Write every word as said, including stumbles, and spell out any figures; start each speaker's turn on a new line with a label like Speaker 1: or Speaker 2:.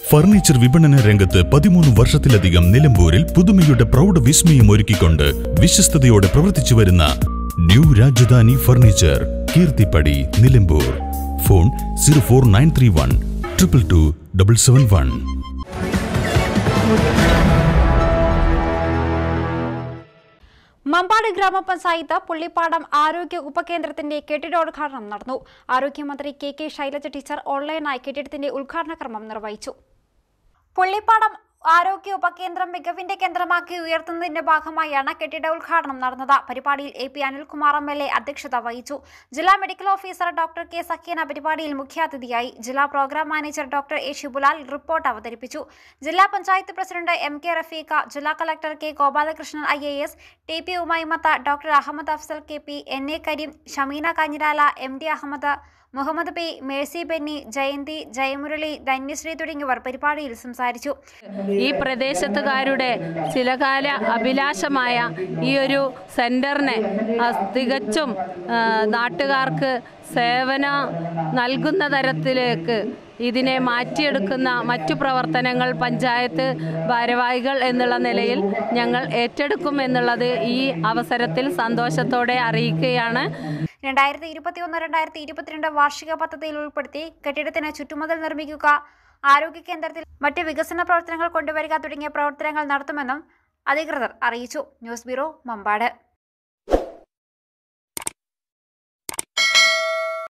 Speaker 1: Furniture വിപണന രംഗത്ത് പതിമൂന്ന് വർഷത്തിലധികം നിലമ്പൂരിൽ പുതുമയുടെ പ്രൗഢ വിസ്മയം ഒരുക്കിക്കൊണ്ട് വിശ്വസ്തയോടെ പ്രവർത്തിച്ചു വരുന്ന new Rajadhani furniture, Keerthippadi, Nilambur. Phone zero four nine three one triple two double seven one.
Speaker 2: Mampad ഗ്രാമപഞ്ചായത്ത് പുള്ളിപ്പാടം ആരോഗ്യ ഉപകേന്ദ്രത്തിന്റെ കെട്ടിടോദ്ഘാടനം നടന്നു. ആരോഗ്യമന്ത്രി കെ കെ ശൈലജ ടീച്ചർ ഓൺലൈനായി കെട്ടിടത്തിന്റെ ഉദ്ഘാടന കർമ്മം നിർവഹിച്ചു. പുള്ളിപ്പാടം ആരോഗ്യ ഉപകേന്ദ്രം മികവിന്റെ കേന്ദ്രമാക്കി ഉയർത്തുന്നതിന്റെ ഭാഗമായാണ് കെട്ടിട ഉദ്ഘാടനം നടന്നത്. പരിപാടിയിൽ A P Anilkumar M L A അധ്യക്ഷത വഹിച്ചു. ജില്ലാ medical officer doctor K Sakeena പരിപാടിയിൽ മുഖ്യാതിഥിയായി. ജില്ലാ programme manager doctor A Shibulal report അവതരിപ്പിച്ചു. ജില്ലാ panchayat president M K Rafeeqa, ജില്ലാ collector K Gopalakrishnan I A S, T P Umaimath, doctor Ahammed Afsal K P, N A Kareem, Shameena Kanjirala, M D Ahammed, Muhammed P, Mercy Benny, Jayanthi, Jayamurali, Dhanyasree തുടങ്ങിയവർ പരിപാടിയിൽ സംസാരിച്ചു.
Speaker 3: ഈ പ്രദേശത്തുകാരുടെ ചിലകാല അഭിലാഷമായ ഈ ഒരു സെന്ററിനെ തികച്ചും നാട്ടുകാർക്ക് സേവനം നൽകുന്ന തരത്തിലേക്ക് ഇതിനെ മാറ്റിയെടുക്കുന്ന മറ്റു പ്രവർത്തനങ്ങൾ പഞ്ചായത്ത് ഭാരവാഹികൾ എന്നുള്ള നിലയിൽ ഞങ്ങൾ ഏറ്റെടുക്കും എന്നുള്ളത് ഈ അവസരത്തിൽ സന്തോഷത്തോടെ അറിയിക്കുകയാണ്.
Speaker 2: രണ്ടായിരത്തി ഇരുപത്തി ഒന്ന് രണ്ടായിരത്തി ഇരുപത്തിരണ്ട് വാർഷിക പദ്ധതിയിൽ ഉൾപ്പെടുത്തി കെട്ടിടത്തിന് ചുറ്റുമതിൽ നിർമ്മിക്കുക, ആരോഗ്യ കേന്ദ്രത്തിൽ മറ്റ് വികസന പ്രവർത്തനങ്ങൾ കൊണ്ടുവരിക തുടങ്ങിയ പ്രവർത്തനങ്ങൾ നടത്തുമെന്നും അധികൃതർ അറിയിച്ചു. News bureau, Mambad.